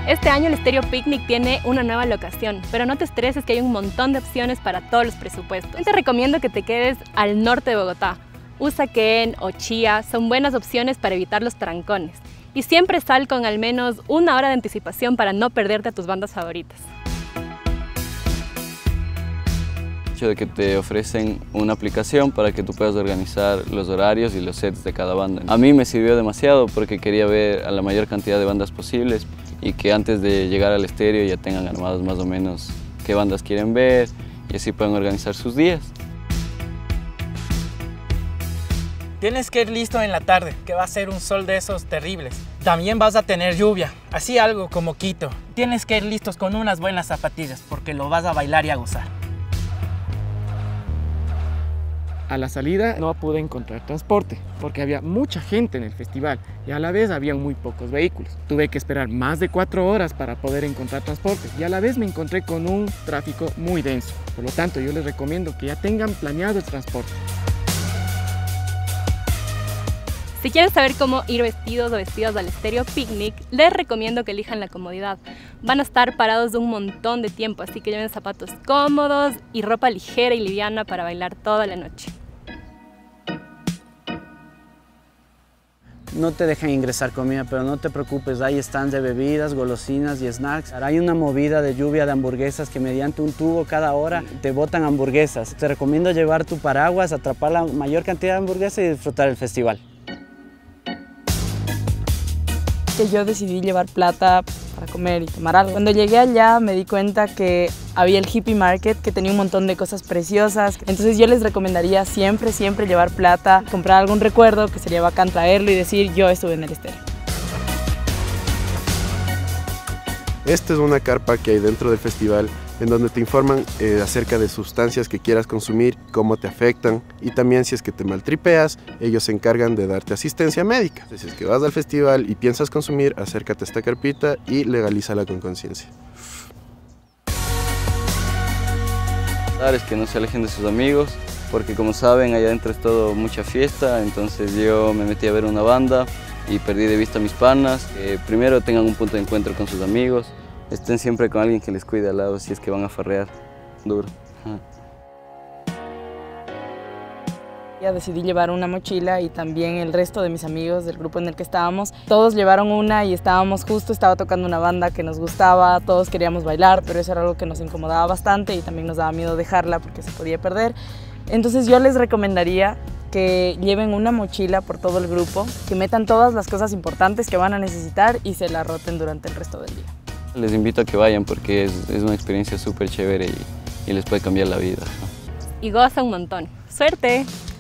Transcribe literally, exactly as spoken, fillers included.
Este año el Estéreo Picnic tiene una nueva locación, pero no te estreses que hay un montón de opciones para todos los presupuestos. Te recomiendo que te quedes al norte de Bogotá. Usaquén o Chía son buenas opciones para evitar los trancones. Y siempre sal con al menos una hora de anticipación para no perderte a tus bandas favoritas. De que te ofrecen una aplicación para que tú puedas organizar los horarios y los sets de cada banda. A mí me sirvió demasiado porque quería ver a la mayor cantidad de bandas posibles y que antes de llegar al estéreo ya tengan armados más o menos qué bandas quieren ver y así pueden organizar sus días. Tienes que ir listo en la tarde, que va a ser un sol de esos terribles. También vas a tener lluvia, así algo como Quito. Tienes que ir listos con unas buenas zapatillas porque lo vas a bailar y a gozar. A la salida no pude encontrar transporte porque había mucha gente en el festival y a la vez había muy pocos vehículos. Tuve que esperar más de cuatro horas para poder encontrar transporte y a la vez me encontré con un tráfico muy denso. Por lo tanto, yo les recomiendo que ya tengan planeado el transporte. Si quieres saber cómo ir vestidos o vestidas al Estéreo Picnic, les recomiendo que elijan la comodidad. Van a estar parados de un montón de tiempo, así que lleven zapatos cómodos y ropa ligera y liviana para bailar toda la noche. No te dejan ingresar comida, pero no te preocupes, hay stands de bebidas, golosinas y snacks. Hay una movida de lluvia de hamburguesas que mediante un tubo cada hora te botan hamburguesas. Te recomiendo llevar tu paraguas, atrapar la mayor cantidad de hamburguesas y disfrutar el festival. Que yo decidí llevar plata para comer y tomar algo. Cuando llegué allá me di cuenta que había el Hippie Market que tenía un montón de cosas preciosas. Entonces yo les recomendaría siempre, siempre llevar plata, comprar algún recuerdo que sería bacán traerlo y decir yo estuve en el estéreo. Esta es una carpa que hay dentro del festival en donde te informan eh, acerca de sustancias que quieras consumir, cómo te afectan y también si es que te maltripeas, ellos se encargan de darte asistencia médica. Si es que vas al festival y piensas consumir, acércate a esta carpita y legalízala con conciencia. Es que no se alejen de sus amigos, porque como saben allá adentro es todo mucha fiesta, entonces yo me metí a ver una banda y perdí de vista a mis panas. Que primero tengan un punto de encuentro con sus amigos, estén siempre con alguien que les cuide al lado si es que van a farrear duro. Ya decidí llevar una mochila y también el resto de mis amigos del grupo en el que estábamos, todos llevaron una y estábamos justo, estaba tocando una banda que nos gustaba, todos queríamos bailar, pero eso era algo que nos incomodaba bastante y también nos daba miedo dejarla porque se podía perder. Entonces yo les recomendaría que lleven una mochila por todo el grupo, que metan todas las cosas importantes que van a necesitar y se la roten durante el resto del día. Les invito a que vayan porque es, es una experiencia súper chévere y, y les puede cambiar la vida. Y goza un montón. ¡Suerte!